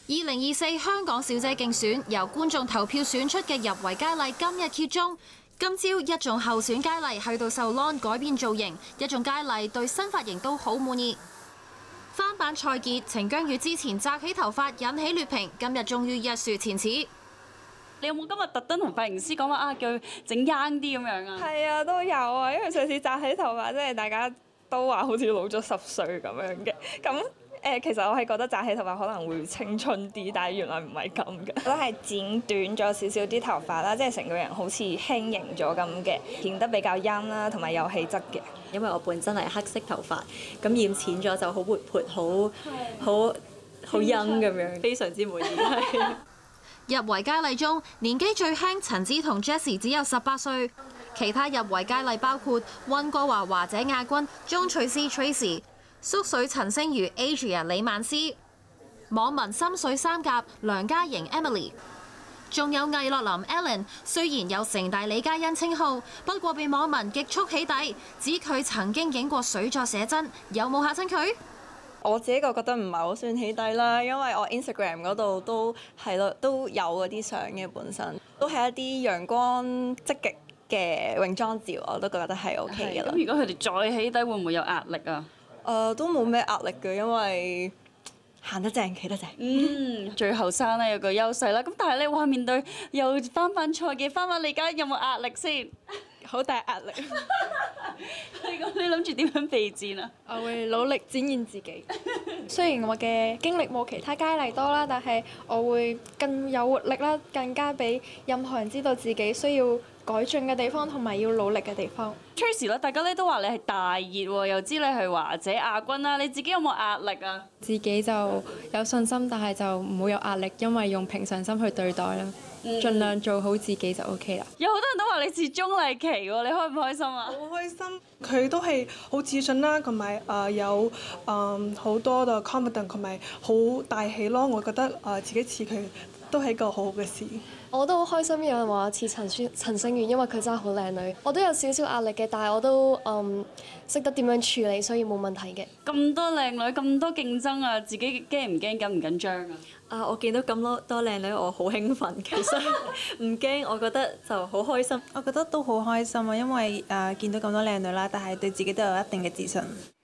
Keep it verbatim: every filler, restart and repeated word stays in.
二零二四香港小姐競選由觀眾投票選出嘅入圍佳麗今日揭盅。今朝一眾候選佳麗去到受 lawn 改變造型，一眾佳麗對新髮型都好滿意。翻版蔡潔、程姜予之前紮起頭髮引起劣評，今日終於一雪前恥。 你有冇今日特登同髮型師講話啊，叫佢整 young 啲咁樣啊？ 係啊，都有啊，因為上次紮起頭髮，即係大家都話好似老咗十歲咁樣嘅。咁誒，其實我係覺得紮起頭髮可能會青春啲，但係原來唔係咁嘅。都係剪短咗少少啲頭髮啦，即係成個人好似輕盈咗咁嘅，顯得比較陰啦，同埋有氣質嘅。 因為我本身係黑色頭髮，咁染淺咗就好活潑，好好好 young 咁樣，非常之滿意。 入圍佳麗中，年紀最輕陳梓同 Jessie 只有十八歲，其他入圍佳麗包括溫哥華華姐亞軍鍾翠絲 Tracy、縮水陳星如 Adria 李曼詩、網民心水三甲梁嘉瑩 Emily， 仲有魏樂琳 Ellen。雖然有城大李嘉欣稱號，不過被網民極速起底，指佢曾經影過水作寫真，有冇嚇親佢？ 我自己個覺得唔係好算起底啦，因為我 Instagram 嗰度都係咯，都有嗰啲相嘅，本身都係一啲陽光積極嘅泳裝照，我都覺得係 OK 嘅啦。 咁如果佢哋再起底，會唔會有壓力啊？ 誒、呃、都冇咩壓力嘅，因為行得正，企得正。 嗯，最後生咧有個優勢啦。咁但係你話面對又翻版蔡嘅翻版李嘉，有冇壓力先？ 好大壓力。 你咁你諗住點樣備戰啊？ 我會努力展現自己。雖然我嘅經歷冇其他佳麗多啦，但係我會更有活力啦，更加俾任何人知道自己需要改進嘅地方同埋要努力嘅地方。 Tracy 咧，大家咧都話你係大熱喎，又知你係華姐亞軍啦，你自己有冇壓力啊？ 自己就有信心，但係就唔好有壓力，因為用平常心去對待啦， 嗯、 盡量做好自己就 OK 啦。 有好多人都話你似鍾麗淇喎，你開唔開心啊？ 好開心，佢都係好自信啦，同埋誒有誒好多嘅 confidence，同埋好大氣咯。我覺得誒、呃、自己似佢都係一個好好嘅事。 我都好開心，有人話似陳書陳星如，因為佢真係好靚女。我都有少少壓力嘅，但係我都嗯識得點樣處理，所以冇問題嘅。 咁多靚女，咁多競爭啊，自己驚唔驚？緊唔緊張啊？ 啊！我見到咁多多靚女，我好興奮。其實唔驚，我覺得就好開心。 我覺得都好開心啊，因為誒、呃、見到咁多靚女啦，但係對自己都有一定嘅自信。